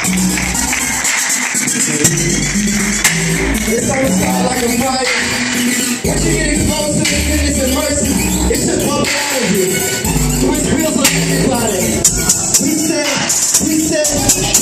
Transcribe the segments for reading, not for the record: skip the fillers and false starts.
It's gonna start like a fire. Once you get exposed to the goodness and mercy, it should bump out of you. Which feels like everybody. We said, it's like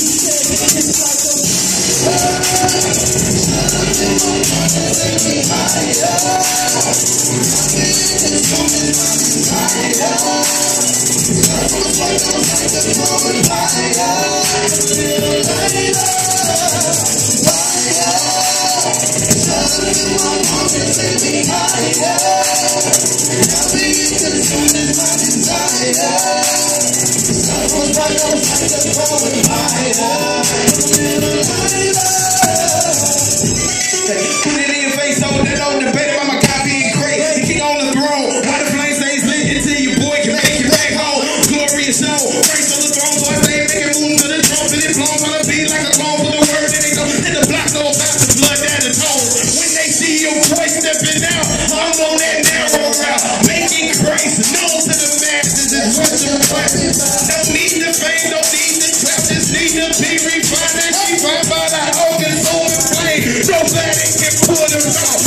put it in your face, hold it on the bed, I'm a copy and great. The king on the throne, while the flame stays lit until your boy can make it back home. Glorious show, Christ on the throne, so I stay making moves to the drum, and it blows on the beat like a clone for the word, and they go hit the block, so about the blood that atones. When they see your boy stepping out, I'm on that narrow route, making Christ known to the masses is what you want. Don't need the fame, don't need the clap, just need to be refined and refined by the Hogan soul and flame. So glad they can pull them out.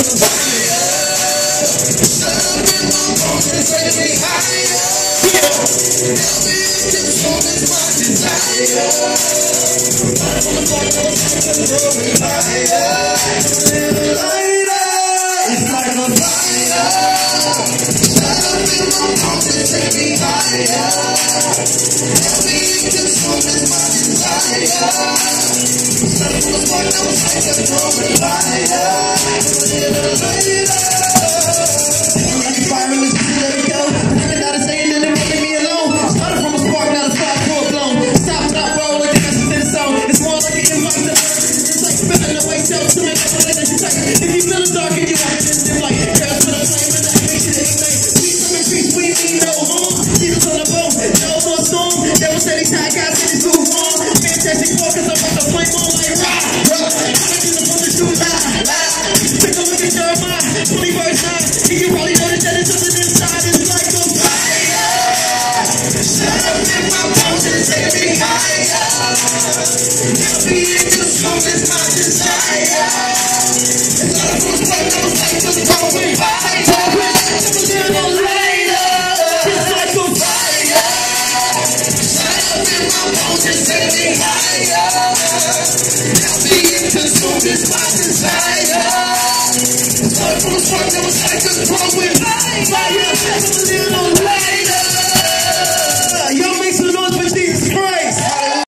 Fire.